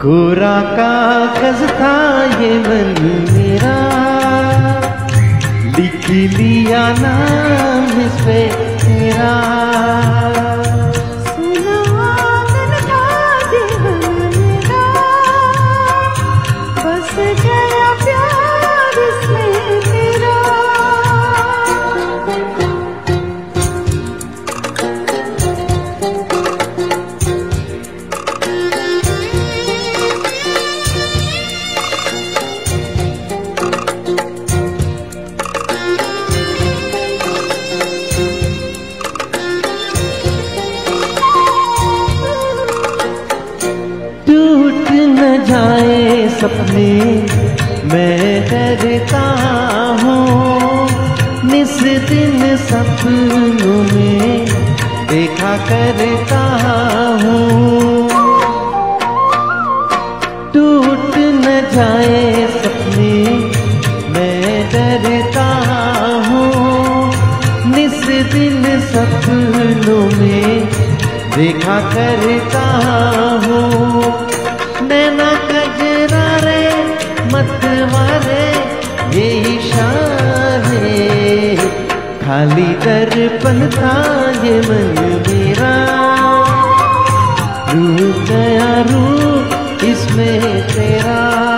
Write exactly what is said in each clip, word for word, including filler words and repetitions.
कोरा कागज था ये मन मेरा, लिख लिया नाम इस पे तेरा। जाए सपने मैं डरता हूँ, निस दिन सपनों में देखा करता हूँ। टूट न जाए सपने मैं डरता हूँ, निस दिन सपनों में देखा करता हूँ। नैना कजरा रे मतवारे ये इशारे, खाली दर्पण था ये मन मेरा। रूप गया रूप इसमें तेरा।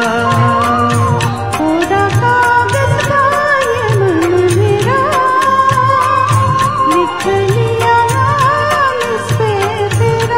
कोरा कागज था ये मन मेरा, लिख लिया नाम इस पे तेरा।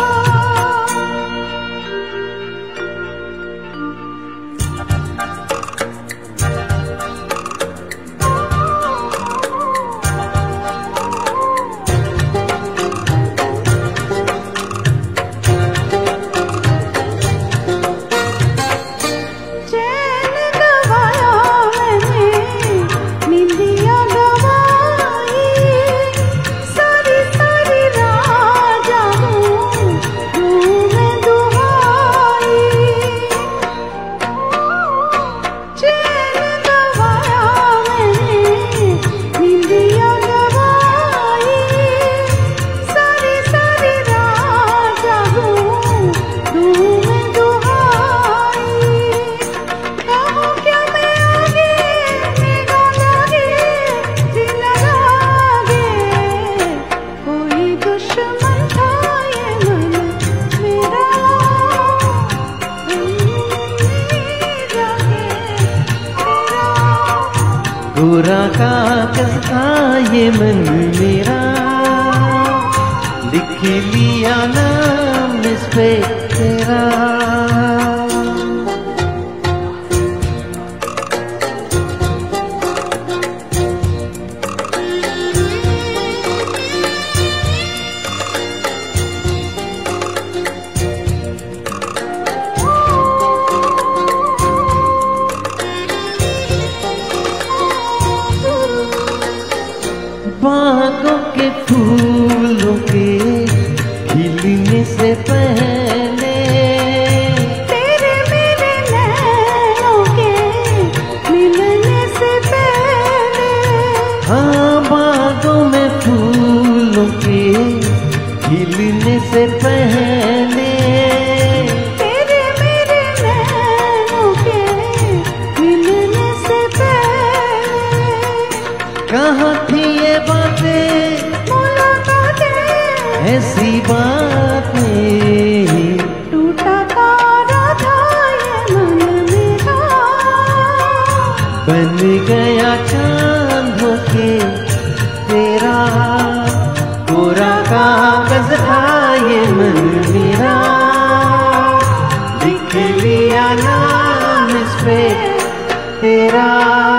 कोरा कागज था ये मन मेरा, लिख लिया नाम इस पे तेरा। बागों के फूलों के खिलने से पहले, तेरे मेरे नैनों के मिलने से पहले। हाँ बागों में फूलों के खिलने से पहले, तेरे मेरे नैनों के मिलने से पहले। कहाँ थी ये बातें ऐसी बातें, टूटा तारा था ये मन मेरा, बन गया चांद होके तेरा। कोरा कागज था ये मन मेरा, लिख लिया नाम इस पे तेरा।